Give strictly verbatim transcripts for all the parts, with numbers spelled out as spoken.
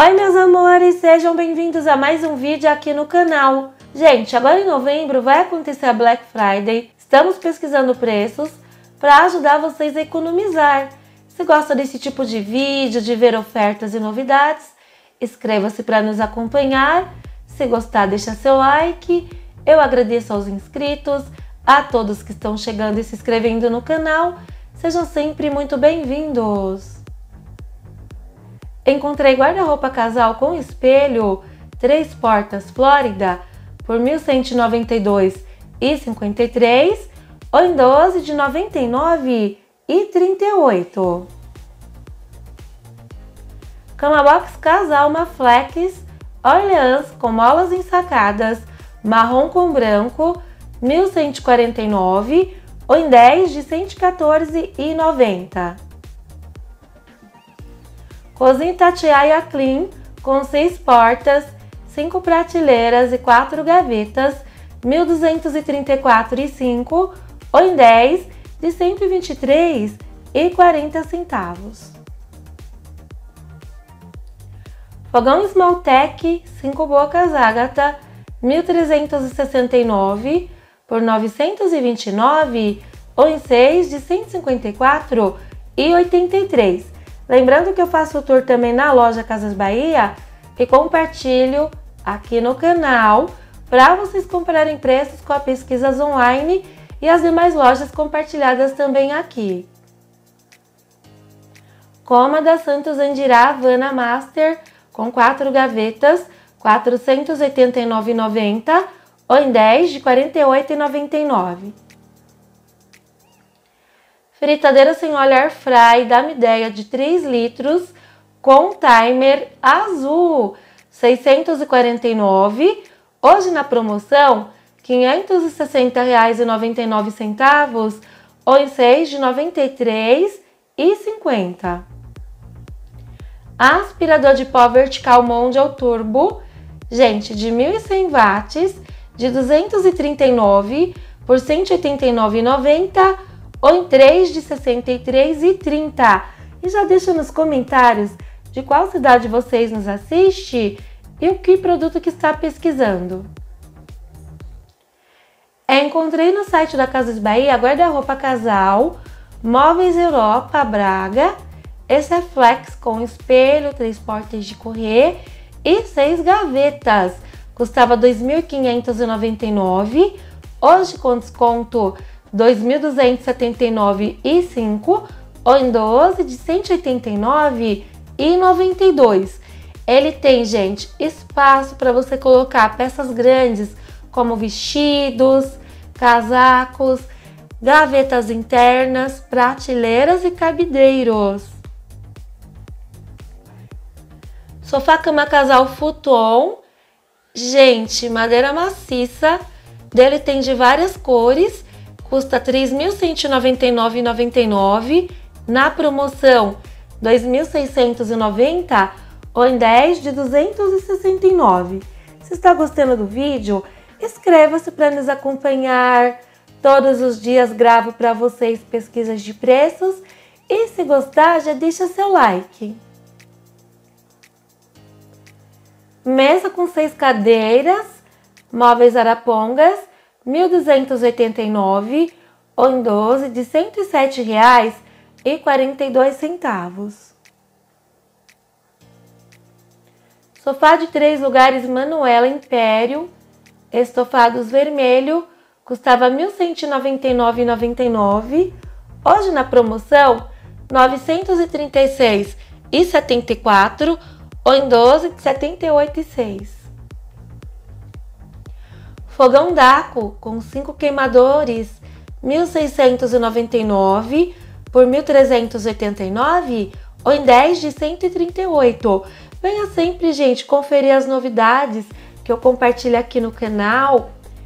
Oi meus amores, sejam bem-vindos a mais um vídeo aqui no canal. Gente, agora em novembro vai acontecer a Black Friday, estamos pesquisando preços para ajudar vocês a economizar. Se gosta desse tipo de vídeo, de ver ofertas e novidades, inscreva-se para nos acompanhar. Se gostar, deixa seu like. Eu agradeço aos inscritos, a todos que estão chegando e se inscrevendo no canal. Sejam sempre muito bem-vindos. Encontrei guarda-roupa casal com espelho, três portas Flórida, por mil cento e noventa e dois reais e cinquenta e três centavos, ou em doze de noventa e nove reais e trinta e oito centavos. Cama box casal Maflex Orleans com molas ensacadas, marrom com branco, mil cento e quarenta e nove reais, ou em dez de cento e quatorze reais e noventa centavos. Cozinha Itatiaia Clean com seis portas, cinco prateleiras e quatro gavetas, mil duzentos e trinta e quatro reais e cinco centavos, ou em dez de cento e vinte e três reais e quarenta centavos. Fogão Smalltech cinco bocas Ágata, mil trezentos e sessenta e nove reais por novecentos e vinte e nove reais, ou em seis de cento e cinquenta e quatro reais e oitenta e três centavos. Lembrando que eu faço o tour também na loja Casas Bahia e compartilho aqui no canal para vocês comprarem preços com as pesquisas online e as demais lojas compartilhadas também aqui. Cômoda Santos Andirá Havana Master com quatro gavetas, quatrocentos e oitenta e nove reais e noventa centavos, ou em dez de quarenta e oito reais e noventa e nove centavos. Fritadeira sem óleo air fry da Midea de três litros com timer azul, seiscentos e quarenta e nove reais, hoje na promoção quinhentos e sessenta reais e noventa e nove centavos, ou em seis de noventa e três reais e cinquenta centavos. Aspirador de pó vertical Mondial Turbo, gente, de mil e cem watts, de duzentos e trinta e nove reais por cento e oitenta e nove reais e noventa centavos, ou em três de sessenta e três reais e trinta centavos. E já deixa nos comentários de qual cidade vocês nos assistem e o que produto que está pesquisando. Encontrei no site da Casas Bahia guarda-roupa casal, móveis Europa Braga. Esse é flex com espelho, três portas de correr e seis gavetas. Custava dois mil quinhentos e noventa e nove reais, hoje com desconto dois mil duzentos e setenta e nove reais e cinco centavos, ou em doze de cento e oitenta e nove reais e noventa e dois centavos. Ele tem, gente, espaço para você colocar peças grandes como vestidos, casacos, gavetas internas, prateleiras e cabideiros. Sofá cama casal futon, gente, madeira maciça, dele tem de várias cores, custa três mil cento e noventa e nove reais e noventa e nove centavos, na promoção dois mil seiscentos e noventa reais, ou em dez de duzentos e sessenta e nove reais. Se está gostando do vídeo, inscreva-se para nos acompanhar. Todos os dias gravo para vocês pesquisas de preços e se gostar, já deixa seu like. Mesa com seis cadeiras, móveis Arapongas, mil duzentos e oitenta e nove reais, ou em doze de cento e sete reais e quarenta e dois centavos. Sofá de três lugares Manuela Império, estofados vermelho, custava mil cento e noventa e nove reais e noventa e nove centavos, hoje na promoção novecentos e trinta e seis reais e setenta e quatro centavos, ou em doze de setenta e oito reais e seis centavos. Fogão Daco com cinco queimadores, mil seiscentos e noventa e nove reais por mil trezentos e oitenta e nove reais, ou em dez de cento e trinta e oito reais. Venha sempre, gente, conferir as novidades que eu compartilho aqui no canal.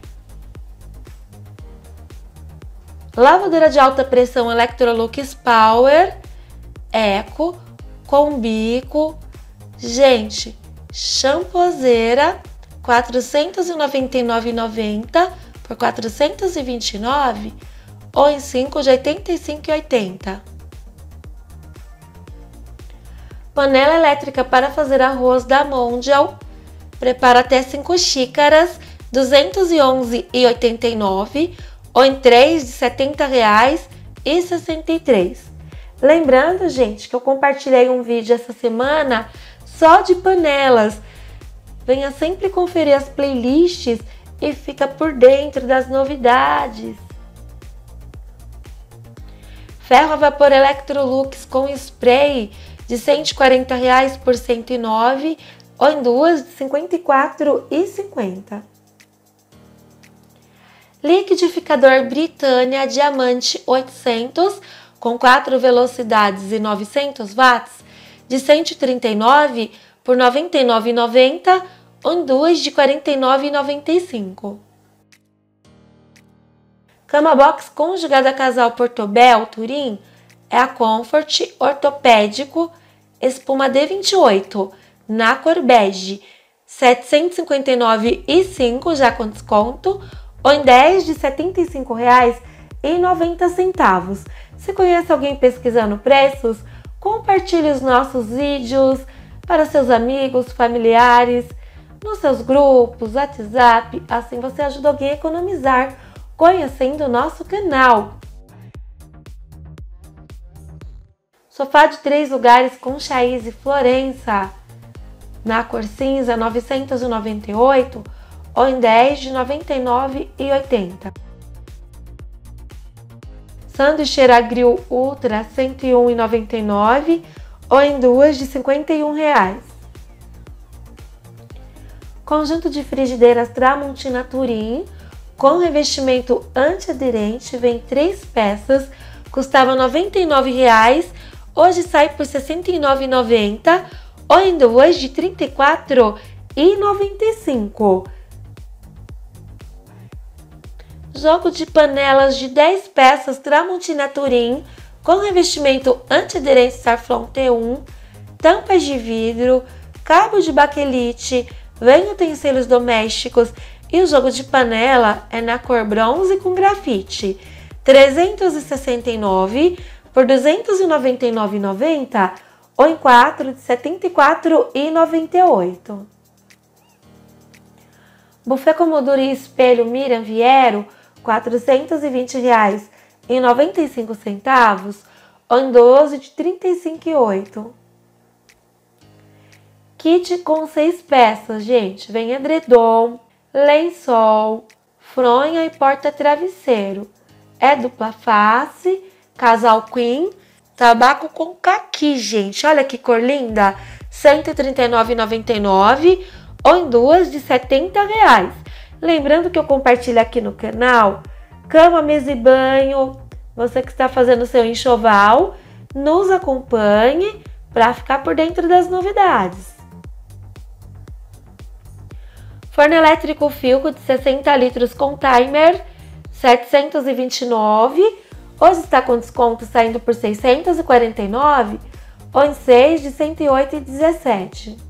Lavadeira de alta pressão Electrolux Power Eco com bico, gente, shampoozeira quatrocentos e noventa e nove reais e noventa centavos por quatrocentos e vinte e nove reais, ou em cinco de oitenta e cinco reais e oitenta centavos. Panela elétrica para fazer arroz da Mondial. Prepara até cinco xícaras, duzentos e onze reais e oitenta e nove centavos ou em três de setenta reais e sessenta e três centavos. Lembrando, gente, que eu compartilhei um vídeo essa semana só de panelas. Venha sempre conferir as playlists e fica por dentro das novidades. Ferro a vapor Electrolux com spray de cento e quarenta reais por cento e nove reais ou em duas de cinquenta e quatro reais e cinquenta centavos. Liquidificador Britânia Diamante oitocentos com quatro velocidades e novecentos watts de cento e trinta e nove reais por noventa e nove reais e noventa centavos ou em duas de quarenta e nove reais e noventa e cinco centavos. Cama box conjugada casal Portobello Turim é a Comfort ortopédico espuma D vinte e oito na cor bege, setecentos e cinquenta e nove reais e cinco centavos já com desconto ou em dez de setenta e cinco reais e noventa centavos. Se conhece alguém pesquisando preços, compartilhe os nossos vídeos para seus amigos, familiares, nos seus grupos, WhatsApp, assim você ajuda alguém a economizar conhecendo o nosso canal. Sofá de três lugares com Chaise Florença na cor cinza, novecentos e noventa e oito reais ou em dez de noventa e nove reais e oitenta centavos. Sanduicheira Grill Ultra cento e um reais e noventa e nove centavos ou em duas de cinquenta e um reais. Conjunto de frigideiras Tramontina Turim com revestimento antiaderente, vem três peças, custava noventa e nove reais, hoje sai por sessenta e nove reais e noventa centavos ou em duas de trinta e quatro reais e noventa e cinco centavos. Jogo de panelas de dez peças Tramontina Turim com revestimento antiaderente Sarflon T um, tampas de vidro, cabo de baquelite, vem utensílios domésticos e o jogo de panela é na cor bronze com grafite, trezentos e sessenta e nove reais por duzentos e noventa e nove reais e noventa centavos ou em quatro de setenta e quatro reais e noventa e oito centavos. Buffet com moldura e espelho Miriam Viero, quatrocentos e vinte reais e noventa e cinco centavos ou em doze de trinta e cinco reais e oito centavos. Kit com seis peças, gente, vem edredom, lençol, fronha e porta-travesseiro. É dupla face, casal queen, tabaco com caqui, gente. Olha que cor linda! cento e trinta e nove reais e noventa e nove centavos ou em duas de setenta reais. Lembrando que eu compartilho aqui no canal cama, mesa e banho. Você que está fazendo seu enxoval, nos acompanhe para ficar por dentro das novidades. Forno elétrico Philco de sessenta litros com timer, setecentos e vinte e nove reais. Hoje está com desconto saindo por seiscentos e quarenta e nove reais ou em seis de cento e oito reais e dezessete centavos.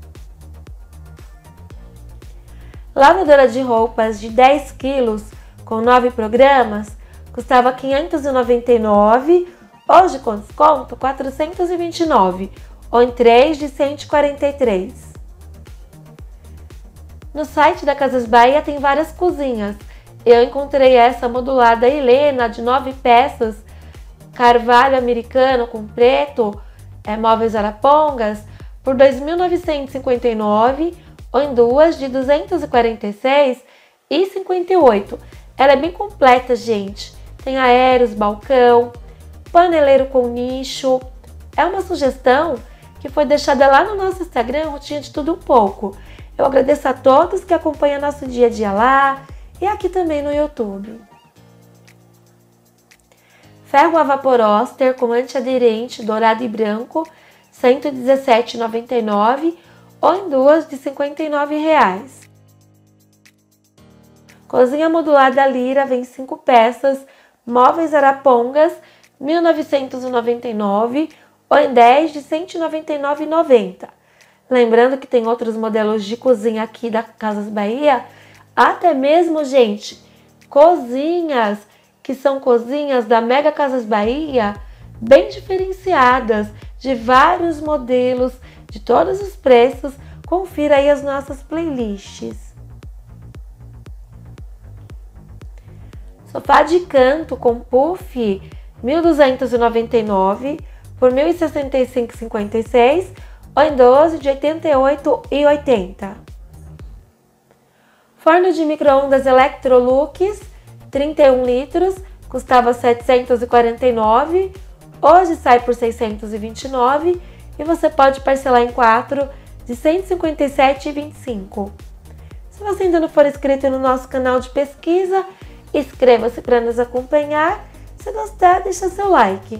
Lavadora de roupas de dez quilos com nove programas custava quinhentos e noventa e nove reais, hoje com desconto quatrocentos e vinte e nove reais ou em três de cento e quarenta e três reais. No site da Casas Bahia tem várias cozinhas. Eu encontrei essa modulada Helena de nove peças, carvalho americano com preto, é, móveis Arapongas, por dois mil novecentos e cinquenta e nove reais ou em duas de duzentos e quarenta e seis reais e cinquenta e oito centavos. Ela é bem completa, gente. Tem aéreos, balcão, paneleiro com nicho. É uma sugestão que foi deixada lá no nosso Instagram, Rotinha de Tudo Um Pouco. Eu agradeço a todos que acompanham nosso dia a dia lá e aqui também no YouTube. Ferro a vapor Oster com antiaderente dourado e branco, cento e dezessete reais e noventa e nove centavos ou em duas de cinquenta e nove reais. Cozinha modulada Lira vem cinco peças, móveis Arapongas, mil novecentos e noventa e nove reais ou em dez de cento e noventa e nove reais e noventa centavos. Lembrando que tem outros modelos de cozinha aqui da Casas Bahia, até mesmo, gente, cozinhas que são cozinhas da Mega Casas Bahia, bem diferenciadas, de vários modelos, de todos os preços, confira aí as nossas playlists. Sofá de canto com puff, mil duzentos e noventa e nove reais por mil e sessenta e cinco reais e cinquenta e seis centavos ou em doze de oitenta e oito reais e oitenta centavos. Forno de micro-ondas Electrolux, trinta e um litros, custava setecentos e quarenta e nove reais, hoje sai por seiscentos e vinte e nove reais e você pode parcelar em quatro de cento e cinquenta e sete reais e vinte e cinco centavos. Se você ainda não for inscrito no nosso canal de pesquisa, inscreva-se para nos acompanhar. Se gostar, deixa seu like.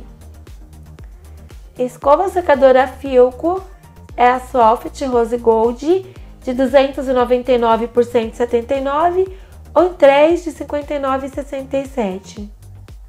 Escova secadora Filco é a Soft Rose Gold de duzentos e noventa e nove reais por cento e setenta e nove reais ou em três de cinquenta e nove reais e sessenta e sete centavos.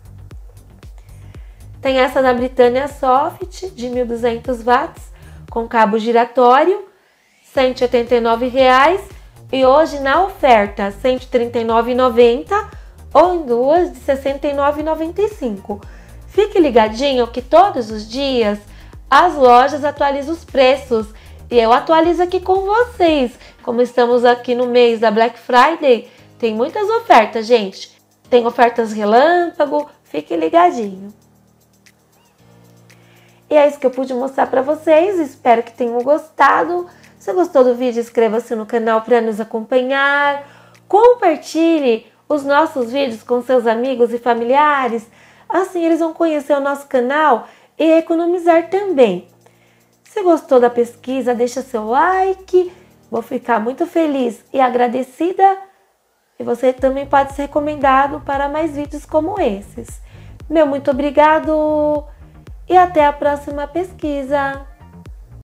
Tem essa da Britânia Soft de mil e duzentos watts com cabo giratório, cento e oitenta e nove reais e hoje na oferta cento e trinta e nove reais e noventa centavos ou em duas de sessenta e nove reais e noventa e cinco centavos. Fique ligadinho que todos os dias as lojas atualizam os preços e eu atualizo aqui com vocês. Como estamos aqui no mês da Black Friday, tem muitas ofertas, gente. Tem ofertas relâmpago, fique ligadinho. E é isso que eu pude mostrar para vocês, espero que tenham gostado. Se gostou do vídeo, inscreva-se no canal para nos acompanhar. Compartilhe os nossos vídeos com seus amigos e familiares. Assim eles vão conhecer o nosso canal e economizar também. Se gostou da pesquisa, deixa seu like. Vou ficar muito feliz e agradecida. E você também pode ser recomendado para mais vídeos como esses. Meu muito obrigado e até a próxima pesquisa.